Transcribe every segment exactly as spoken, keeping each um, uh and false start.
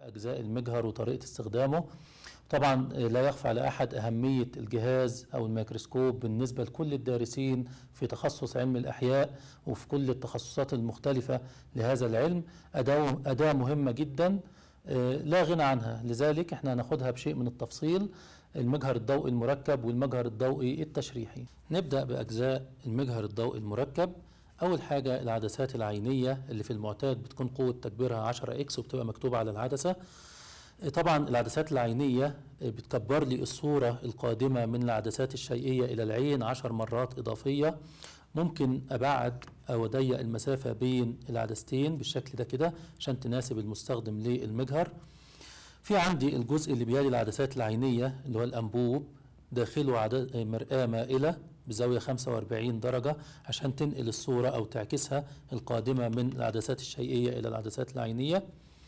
أجزاء المجهر وطريقة استخدامه. طبعا لا يخفى على أحد أهمية الجهاز أو الميكروسكوب بالنسبة لكل الدارسين في تخصص علم الأحياء وفي كل التخصصات المختلفة لهذا العلم. أداة أداة مهمة جدا لا غنى عنها، لذلك احنا هناخدها بشيء من التفصيل. المجهر الضوئي المركب والمجهر الضوئي التشريحي. نبدأ بأجزاء المجهر الضوئي المركب. أول حاجة العدسات العينية اللي في المعتاد بتكون قوة تكبيرها عشرة إكس وبتبقى مكتوبة على العدسة. طبعا العدسات العينية بتكبر لي الصورة القادمة من العدسات الشيئية إلى العين عشر مرات إضافية. ممكن أبعد أو أضيق المسافة بين العدستين بالشكل ده كده عشان تناسب المستخدم للمجهر. في عندي الجزء اللي بيلي العدسات العينية اللي هو الأنبوب، داخله مرآة مائلة بزاوية خمسة وأربعين درجة عشان تنقل الصورة أو تعكسها القادمة من العدسات الشيئية إلى العدسات العينية.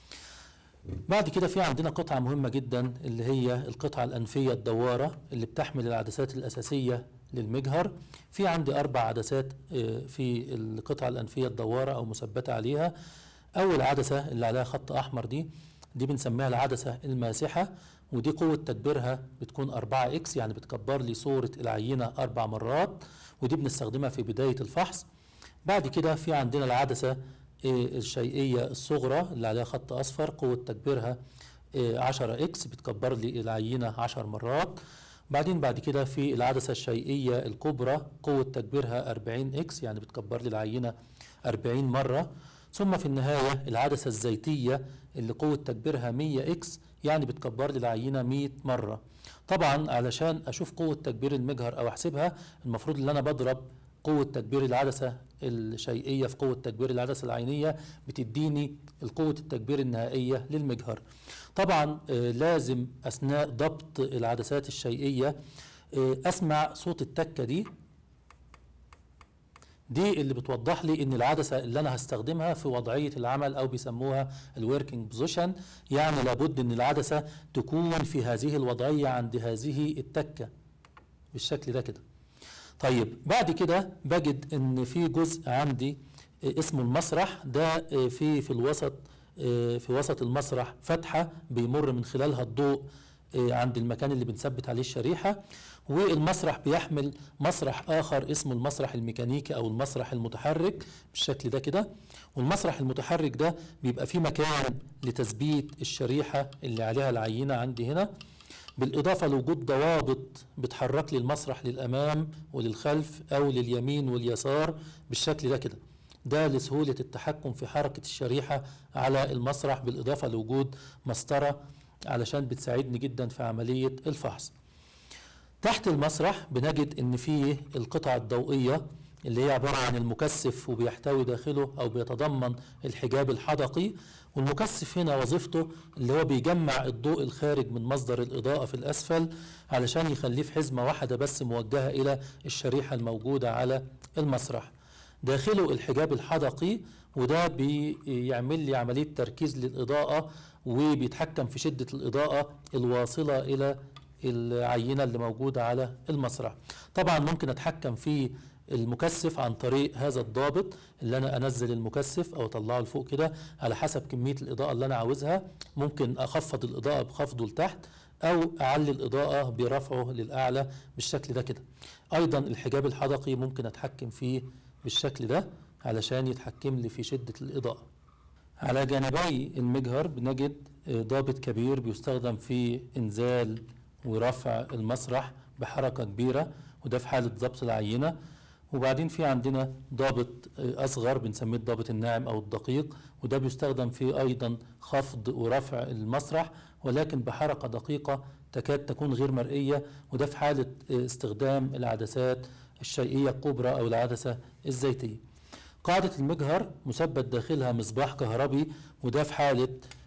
بعد كده في عندنا قطعة مهمة جدا اللي هي القطعة الأنفية الدوارة اللي بتحمل العدسات الأساسية للمجهر. في عندي أربع عدسات في القطعة الأنفية الدوارة أو مثبتة عليها. أول عدسة اللي عليها خط أحمر دي دي بنسميها العدسة الماسحة، ودي قوة تكبيرها بتكون أربعة إكس، يعني بتكبر لي صورة العينة أربع مرات، ودي بنستخدمها في بداية الفحص. بعد كده في عندنا العدسة الشيئية الصغرى اللي عليها خط أصفر، قوة تكبيرها عشرة إكس، بتكبر لي العينة عشر مرات. بعدين بعد كده في العدسة الشيئية الكبرى، قوة تكبيرها أربعين إكس، يعني بتكبر لي العينة أربعين مرة. ثم في النهاية العدسة الزيتية اللي قوة تكبيرها مية إكس، يعني بتكبر لي العينة مية مرة. طبعا علشان أشوف قوة تكبير المجهر أو أحسبها، المفروض إن أنا بضرب قوة تكبير العدسة الشيئية في قوة تكبير العدسة العينية، بتديني القوة التكبير النهائية للمجهر. طبعا لازم أثناء ضبط العدسات الشيئية أسمع صوت التكة دي دي اللي بتوضح لي ان العدسة اللي انا هستخدمها في وضعية العمل او بيسموها الوركينج بوزيشن، يعني لابد ان العدسة تكون في هذه الوضعية عند هذه التكة بالشكل ده كده. طيب بعد كده بجد ان في جزء عندي اسمه المسرح ده، في في الوسط في وسط المسرح فتحة بيمر من خلالها الضوء عند المكان اللي بنثبت عليه الشريحة. والمسرح بيحمل مسرح آخر اسمه المسرح الميكانيكي أو المسرح المتحرك بالشكل ده كده. والمسرح المتحرك ده بيبقى فيه مكان لتثبيت الشريحة اللي عليها العينة عندي هنا، بالإضافة لوجود ضوابط بتحرك لي المسرح للأمام وللخلف أو لليمين واليسار بالشكل ده كده. ده لسهولة التحكم في حركة الشريحة على المسرح، بالإضافة لوجود مسطرة علشان بتساعدني جدا في عملية الفحص. تحت المسرح بنجد ان فيه القطعة الضوئية اللي هي عبارة عن المكثف، وبيحتوي داخله او بيتضمن الحجاب الحدقي. والمكثف هنا وظيفته اللي هو بيجمع الضوء الخارج من مصدر الإضاءة في الأسفل علشان يخليه في حزمة واحدة بس موجهة إلى الشريحة الموجودة على المسرح. داخله الحجاب الحدقي، وده بيعمل لي عملية تركيز للإضاءة وبيتحكم في شدة الإضاءة الواصلة إلى العينة اللي موجودة على المسرح. طبعا ممكن أتحكم في المكثف عن طريق هذا الضابط اللي أنا أنزل المكثف أو أطلعه لفوق كده على حسب كمية الإضاءة اللي أنا عاوزها. ممكن أخفض الإضاءة بخفضه لتحت أو أعلي الإضاءة برفعه للأعلى بالشكل ده كده. أيضا الحجاب الحدقي ممكن أتحكم فيه بالشكل ده علشان يتحكم لي في شدة الإضاءة. على جانبي المجهر بنجد ضابط كبير بيستخدم في إنزال ورفع المسرح بحركة كبيرة، وده في حالة ضبط العينة. وبعدين في عندنا ضابط أصغر بنسميه الضابط الناعم أو الدقيق، وده بيستخدم في أيضا خفض ورفع المسرح ولكن بحركة دقيقة تكاد تكون غير مرئية، وده في حالة استخدام العدسات الشيئية الكبرى أو العدسة الزيتية. قاعدة المجهر مثبت داخلها مصباح كهربي، وده في حالة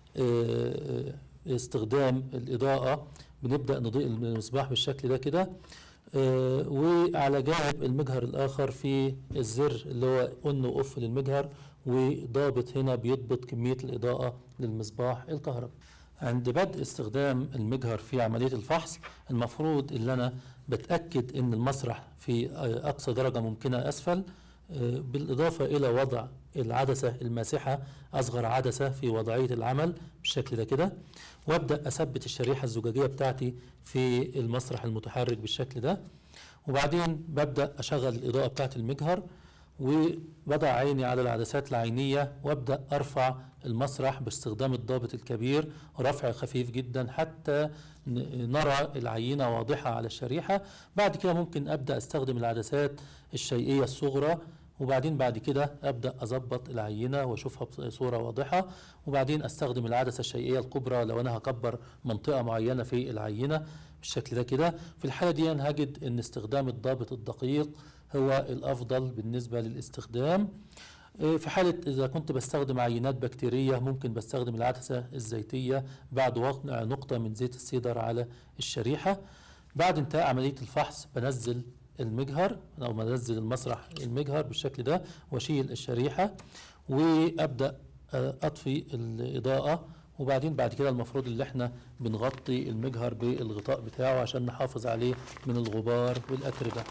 استخدام الإضاءة بنبدأ نضيء المصباح بالشكل ده كده. آه وعلى جانب المجهر الآخر في الزر اللي هو أون وأوف للمجهر، وضابط هنا بيضبط كمية الإضاءة للمصباح الكهربي. عند بدء استخدام المجهر في عملية الفحص المفروض ان انا بتأكد ان المسرح في اقصى درجة ممكنة اسفل، بالاضافة الى وضع العدسة الماسحة أصغر عدسة في وضعية العمل بالشكل ده كده، وأبدأ أثبت الشريحة الزجاجية بتاعتي في المسرح المتحرك بالشكل ده. وبعدين ببدأ أشغل الإضاءة بتاعت المجهر، وبضع عيني على العدسات العينية، وابدأ ارفع المسرح باستخدام الضابط الكبير، رفع خفيف جدا حتى نرى العينة واضحة على الشريحة. بعد كده ممكن ابدأ استخدم العدسات الشيئية الصغرى، وبعدين بعد كده ابدأ اظبط العينة واشوفها بصورة واضحة، وبعدين استخدم العدسة الشيئية الكبرى لو انا هكبر منطقة معينة في العينة بالشكل ده كده. في الحالة دي أنا هجد ان استخدام الضابط الدقيق هو الافضل بالنسبة للاستخدام. في حالة إذا كنت بستخدم عينات بكتيرية ممكن بستخدم العدسة الزيتية بعد وضع نقطة من زيت السيدر على الشريحة. بعد انتهاء عملية الفحص بنزل المجهر أو بنزل المسرح المجهر بالشكل ده، واشيل الشريحة وأبدأ أطفي الإضاءة. وبعدين بعد كده المفروض اللي احنا بنغطي المجهر بالغطاء بتاعه عشان نحافظ عليه من الغبار والأتربة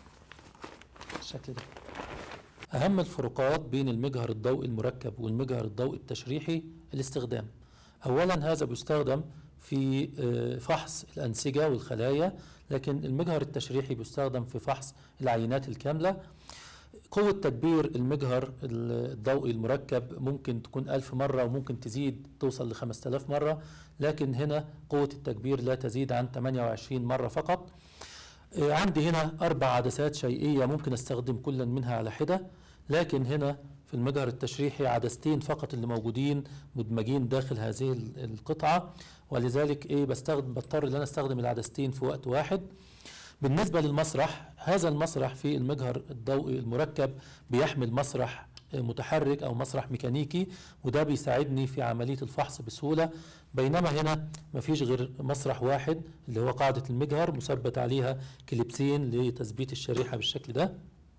بالشكل ده. أهم الفروقات بين المجهر الضوئي المركب والمجهر الضوئي التشريحي الاستخدام. أولا هذا بيستخدم في فحص الأنسجة والخلايا، لكن المجهر التشريحي بيستخدم في فحص العينات الكاملة. قوة تكبير المجهر الضوئي المركب ممكن تكون ألف مرة وممكن تزيد توصل لخمسة آلاف مرة، لكن هنا قوة التكبير لا تزيد عن ثمانية وعشرين مرة فقط. عندي هنا أربع عدسات شيئية ممكن أستخدم كل منها على حدة، لكن هنا في المجهر التشريحي عدستين فقط اللي موجودين مدمجين داخل هذه القطعة، ولذلك إيه بستخدم بضطر إن أنا أستخدم العدستين في وقت واحد. بالنسبة للمسرح، هذا المسرح في المجهر الضوئي المركب بيحمل مسرح متحرك أو مسرح ميكانيكي، وده بيساعدني في عملية الفحص بسهولة، بينما هنا مفيش غير مسرح واحد اللي هو قاعدة المجهر مثبت عليها كليبسين لتثبيت الشريحة بالشكل ده.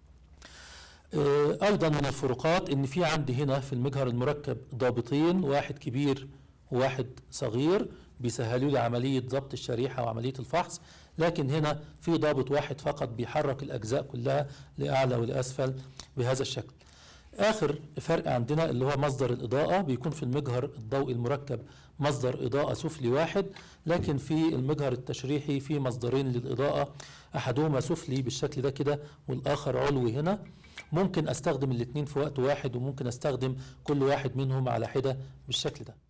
أيضا من الفروقات إن في عندي هنا في المجهر المركب ضابطين، واحد كبير وواحد صغير بيسهلوا لي عملية ضبط الشريحة وعملية الفحص، لكن هنا في ضابط واحد فقط بيحرك الأجزاء كلها لأعلى ولأسفل بهذا الشكل. آخر فرق عندنا اللي هو مصدر الإضاءة، بيكون في المجهر الضوئي المركب مصدر إضاءة سفلي واحد، لكن في المجهر التشريحي في مصدرين للإضاءة، أحدهما سفلي بالشكل ده كده والآخر علوي هنا. ممكن أستخدم الاثنين في وقت واحد، وممكن أستخدم كل واحد منهم على حدة بالشكل ده.